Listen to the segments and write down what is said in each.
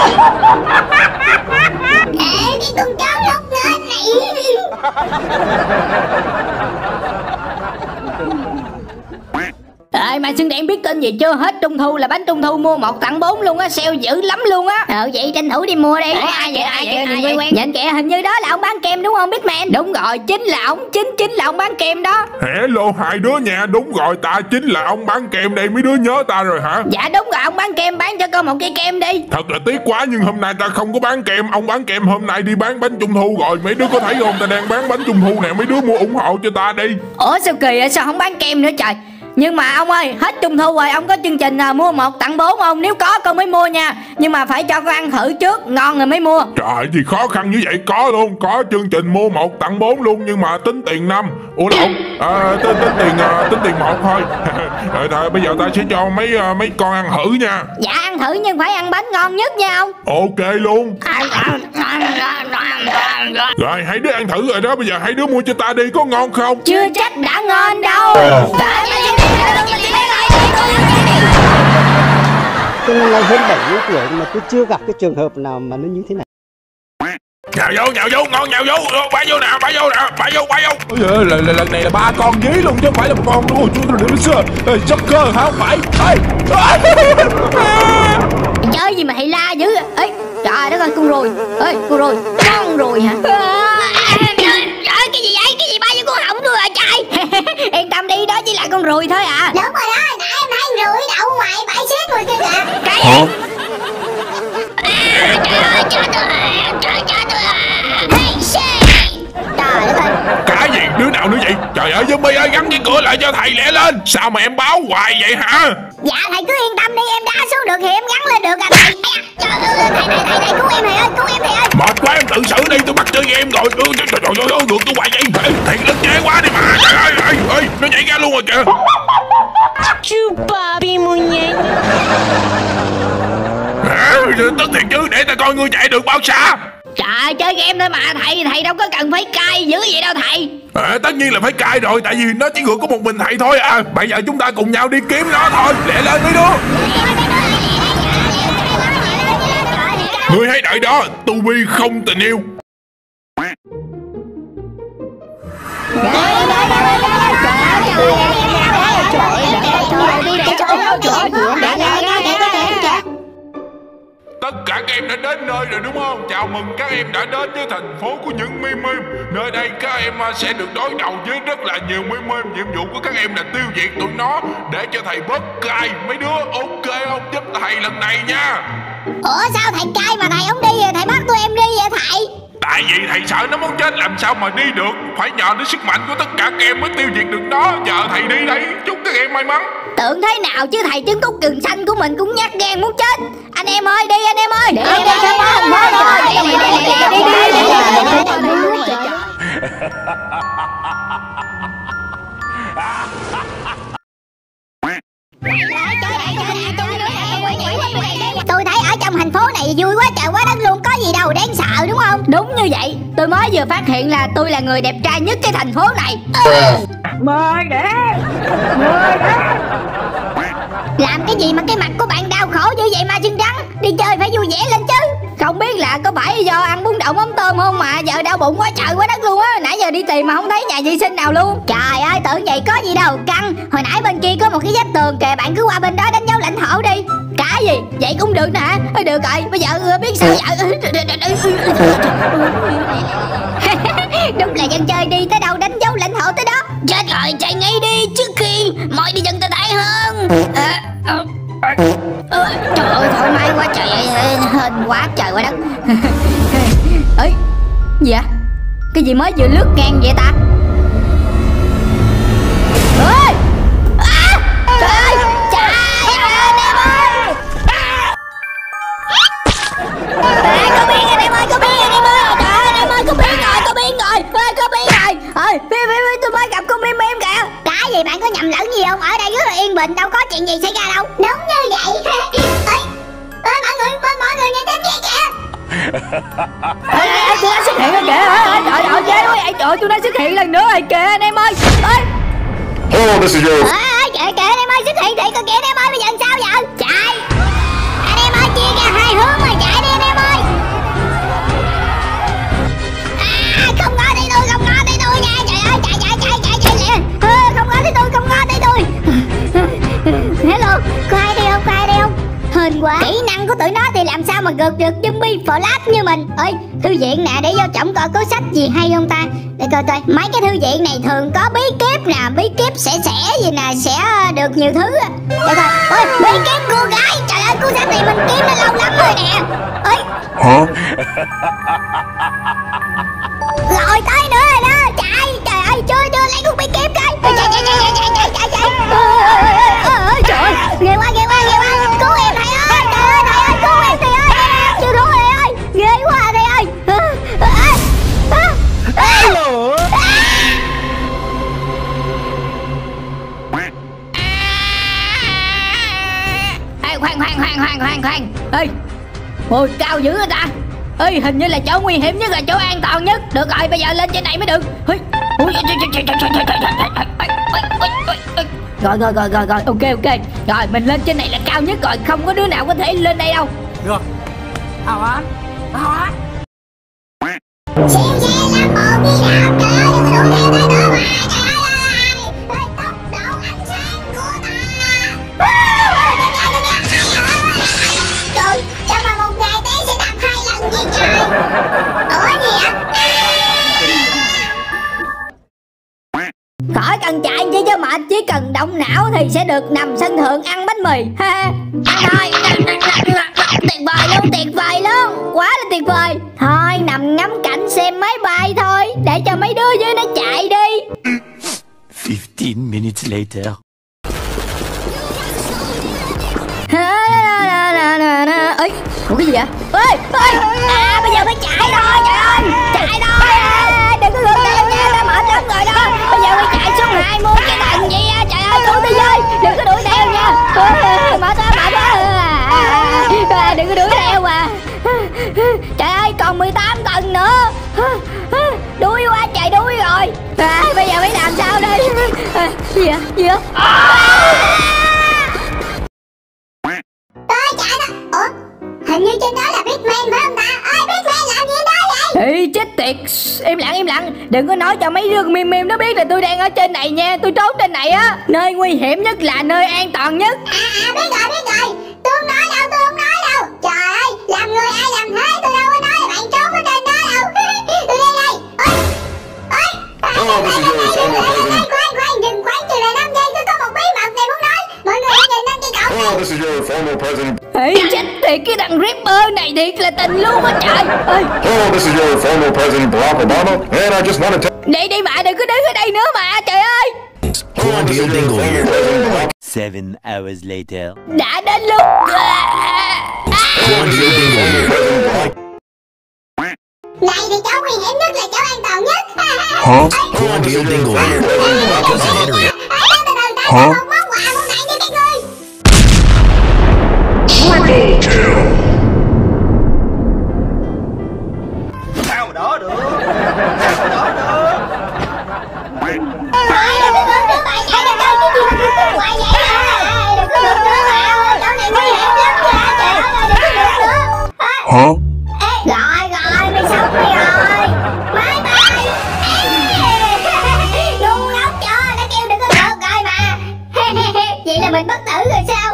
Ê, cái con chó ngốc nghếch này. Ê, mà Xuân Đen biết tin gì chưa? Hết Trung Thu là bánh Trung Thu mua 1 tặng 4 luôn á, sale dữ lắm luôn á. Vậy tranh thủ đi mua đi. Ai vậy? Nhìn quen. Nhìn kìa, hình như đó là ông bán kem đúng không Bitman? Đúng rồi, chính là ông bán kem đó. Hello hai đứa nha, đúng rồi, ta chính là ông bán kem đây, mấy đứa nhớ ta rồi hả? Dạ đúng rồi, ông bán kem, bán cho con một cây kem đi. Thật là tiếc quá nhưng hôm nay ta không có bán kem, ông bán kem hôm nay đi bán bánh Trung Thu rồi. Mấy đứa có thấy không, ta đang bán bánh Trung Thu nè, mấy đứa mua ủng hộ cho ta đi. Ủa sao kỳ vậy, sao không bán kem nữa trời? Nhưng mà ông ơi, hết Trung Thu rồi, ông có chương trình mua 1 tặng 4 không? Nếu có con mới mua nha. Nhưng mà phải cho con ăn thử trước, ngon rồi mới mua. Trời gì khó khăn như vậy, có luôn, có chương trình mua 1 tặng 4 luôn. Nhưng mà tính tiền 5. Ủa lộn, tính tiền 1 thôi. Thôi bây giờ ta sẽ cho mấy con ăn thử nha. Dạ ăn thử nhưng phải ăn bánh ngon nhất nha ông. Ok luôn. Rồi hai đứa ăn thử rồi đó, bây giờ hai đứa mua cho ta đi, có ngon không? Chưa chắc đã ngon đâu. Tôi năm nay hơn 70 tuổi mà tôi chưa gặp cái trường hợp nào mà nó như thế này. Nhào vô, ngon nhào vô, bay vô nè. Ôi giời, lần này là 3 con dí luôn chứ không phải là 1 con. Ôi chú Joker hả, không phải. Chơi gì mà hay la dữ. Ê, trời đất ơi, con ruồi. Ê, con ruồi, con ruồi hả? Trời, cái gì vậy? Cái gì bay vô con họng tôi hả trời? Yên tâm đi, đó chỉ là con ruồi thôi à. Đúng rồi đó, nãy em thấy ruồi đậu ngoài bãi xếp rồi kia kìa. Cái gì? Trời đất ơi. Cái gì, đứa nào nữa vậy? Trời ơi, zombie ơi, gắn cái cửa lại cho thầy lẹ lên. Sao mà em báo hoài vậy hả? Dạ thầy cứ yên tâm đi, em đá xuống được thì em gắn lên được à thầy. Trời ơi, thầy cứu em thầy ơi, cứu em thầy ơi. Mệt quá, em tự xử đi, tôi bắt chơi game rồi. Trời ơi, ngược tôi hoài vậy. Thầy lực nhẹ quá đi mà. Trời ơi, nó nhảy ra luôn rồi kìa. Chú Bobby muñeño. Tức thiệt chứ, để ta coi ngươi chạy được bao xa. Trời, chơi game thôi mà thầy đâu có cần phải cay dữ vậy đâu thầy. Tất nhiên là phải cai rồi, tại vì nó chỉ ngược có một mình thầy thôi à. Bây giờ chúng ta cùng nhau đi kiếm nó thôi, lẹ lên mấy đứa. Ngươi hãy đợi đó, tu vi không tình yêu. Tất cả các em đã đến nơi rồi đúng không? Chào mừng các em đã đến với thành phố của những meme. Nơi đây các em sẽ được đối đầu với rất là nhiều meme. Nhiệm vụ của các em là tiêu diệt tụi nó để cho thầy bớt cay. Mấy đứa ok không? Giúp thầy lần này nha. Ủa sao thầy cay mà thầy không đi vậy? Thầy bắt tụi em đi vậy thầy? Tại vì thầy sợ nó muốn chết, làm sao mà đi được. Phải nhờ đến sức mạnh của tất cả các em mới tiêu diệt được nó. Giờ thầy đi đây, chúc các em may mắn. Tưởng thế nào chứ thầy trứng cút gừng xanh của mình cũng nhát gan muốn chết. Anh em ơi, đi anh em ơi. Đi. Tôi thấy ở trong thành phố này vui quá trời quá đất luôn, có gì đâu đáng sợ đúng không? Đúng như vậy, tôi mới vừa phát hiện là tôi là người đẹp trai nhất cái thành phố này. Mời đẹp. Làm cái gì mà cái mặt của bạn đau khổ dữ vậy mà chân trắng? Đi chơi phải vui vẻ lên chứ. Không biết là có phải do ăn bún đậu mắm tôm không mà giờ đau bụng quá trời quá đất luôn á. Nãy giờ đi tìm mà không thấy nhà vệ sinh nào luôn. Trời ơi, tưởng vậy có gì đâu căng. Hồi nãy bên kia có một cái vách tường kìa, bạn cứ qua bên đó đánh dấu lãnh thổ đi. Cái gì? Vậy cũng được nè hả? Được rồi, bây giờ biết sao vậy? Đúng là dân chơi đi tới đâu đánh dấu lãnh thổ tới đó. Chết rồi, chạy ngay đi trước khi mọi đi dân tệ tái hơn. Trời ơi, thoải mái quá trời ơi, hên quá trời quá đất. Ê, gì vậy? Cái gì mới vừa lướt ngang vậy ta? Ê! Trời ơi! Trời ơi, anh em ơi! Có biến anh em ơi, có biến anh em ơi! Trời ơi, anh em ơi, có biến rồi, có biến rồi! Có biến rồi! Phía tôi mới gặp con Mim Mim kìa! Cái gì bạn có nhầm lẫn gì không? Ở đây rất là yên bình, đâu có chuyện gì xảy ra đâu. Đúng như vậy. Mọi người nghe tiếng gì kìa? Tôi đã xuất hiện rồi kìa! Trời ơi, ghê quá vậy! Trời, tôi đã xuất hiện lần nữa rồi kìa anh em ơi! Oh, this is yours. Kìa anh em ơi, xuất hiện thiệt rồi kìa anh em ơi, bây giờ sao vậy? Chạy! Anh em ơi, chia ra 2 hướng mà chạy đi anh Có ai đây không? Có ai đây không? Hên quá. Kỹ năng của tụi nó thì làm sao mà gượt được zombie flash như mình. Ơi, thư viện nè, để vô trọng coi có sách gì hay không ta. Để coi coi. Mấy cái thư viện này thường có bí kíp nè, bí kíp sẽ gì nè, sẽ được nhiều thứ. Để coi. Ôi, bí kíp cô gái. Trời ơi, cuốn sách này mình kiếm nó lâu lắm rồi nè. Ơi. Hả? Rồi tới nữa rồi đó. Chạy. Trời ơi, chưa lấy cuốn bí kíp coi. Chạy. Trời ơi, ghê quá. Cứu em thầy ơi. Trời ơi, thầy ơi, cứu em thầy ơi. Chưa đúng thầy ơi. Ghê quá thầy ơi. Khoan. Ê, ôi cao dữ người ta. Ê, hình như là chỗ nguy hiểm nhất, là chỗ an toàn nhất. Được rồi, bây giờ lên trên này mới được. Rồi, ok. Rồi, mình lên trên này là cao nhất rồi, không có đứa nào có thể lên đây đâu. Rồi. Hả? Siêu xe Lambo đi nào, trời ơi, đừng có đụng theo tới nữa mà. Trời ơi, tốc độ ánh sáng của ta. Trời, sao mà một ngày té sẽ đập 2 lần vậy trời? Ủa gì vậy? Khỏi cần chạy chứ mệt, chỉ cần động não thì sẽ được nằm sân thượng ăn bánh mì. Ha, ăn thôi. Tuyệt vời luôn, quá là tuyệt vời. Thôi nằm ngắm cảnh xem máy bay thôi, để cho mấy đứa dưới nó chạy đi. 15 minutes later. Ê, ủa cái gì vậy? Ê, bây giờ phải chạy thôi, trời ơi, chạy thôi. Đừng có ngược theo nha, ta mệt lắm rồi đó. Bây giờ phải chạy xuống 20 cái đằng gì á, trời ơi, cứu tôi với, đừng có đuổi theo nha. Mệt quá. Đừng có đuổi theo mà. Trời ơi, còn 18 tầng nữa. Đuối quá trời, đuối rồi. Bây giờ phải làm sao đây? Gì vậy? Tôi chạy đó. Ủa, hình như trên đó là Batman phải không ta? Ơi, Batman làm gì đó vậy? Ê, chết tiệt. Im lặng. Đừng có nói cho mấy đứa mềm nó biết là tôi đang ở trên này nha. Tôi trốn trên này á. Nơi nguy hiểm nhất là nơi an toàn nhất. Biết rồi. Tôi không nói đâu. Trời ơi, làm người ai làm thế, tôi đâu có nói là bạn trốn ở trên đó đâu. Tôi đây. Khoan, đừng quán trừ lại 5 giây, tôi có một bí mật này muốn nói. Mọi người hãy nhìn lên cây cậu. Hello, this is your former president. Ê, chết tiệt, cái thằng Ripper này thiệt là tình luôn á trời. Hello, this is your former president Barack Obama, and I just want to tell. Đi mà, đừng có đứng ở đây nữa mà, trời ơi. Juan Diego Dingle here. 7 hours later. Đã đến lúc. Juan Diego Dingle here. Này thì chỗ nguy hiểm nhất là chỗ an toàn nhất. Hả? Juan Diego Dingle here. Cousin Henry. Hả? Một món quà muốn tặng cho các ngươi. Sao mà đỡ được? Hả? Rồi, mày sống đi rồi. Bye bye. Ngu ngốc cho, nó kêu đừng có ngược rồi mà. Vậy là mình bất tử rồi sao?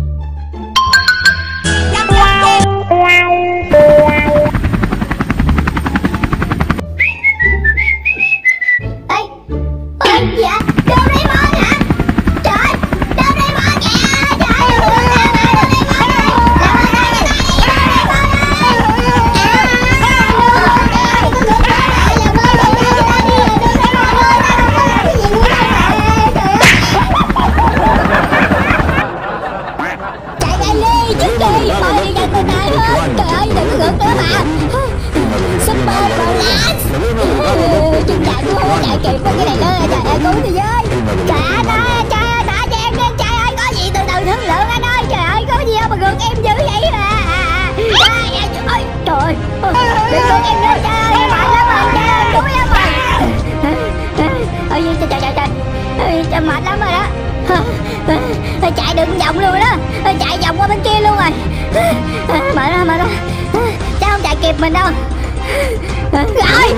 Dạ, Doraemon hả? Trời, Doraemon kìa. Trời ơi, chúng ta cứu hố chạy kịp với cái này nữa. Trời ơi, cứu tôi với. Trời ơi, cho em đi. Trời ơi, có gì từ từ thương lượng anh ơi. Trời ơi, có gì đâu mà gượt em dữ vậy mà. Trời ơi, đừng gượt em nữa. Trời ơi, em mệt lắm rồi. Trời ơi, cứu em rồi. Trời, mệt lắm rồi đó. Chạy đừng vòng luôn đó. Chạy vòng qua bên kia luôn rồi. Mệt đó. Chắc không chạy kịp mình đâu. Rồi.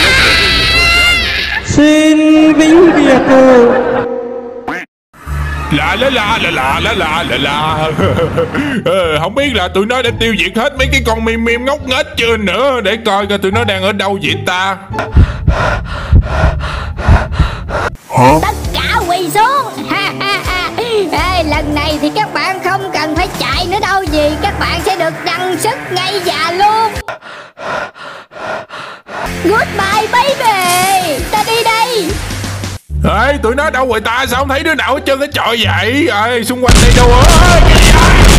Xin vĩnh biệt. La. Không biết là tụi nó đã tiêu diệt hết mấy cái con mim ngốc nghếch chưa nữa. Để coi coi tụi nó đang ở đâu vậy ta. Tất cả quỳ xuống. Ê, lần này thì các bạn không cần phải chạy nữa đâu, vì các bạn sẽ được đăng sức ngay già luôn. Goodbye baby, ta đi đây. Ê, tụi nó đâu rồi ta? Sao không thấy đứa nào hết trơn cái trọi vậy? Ê, xung quanh đây đâu ơi?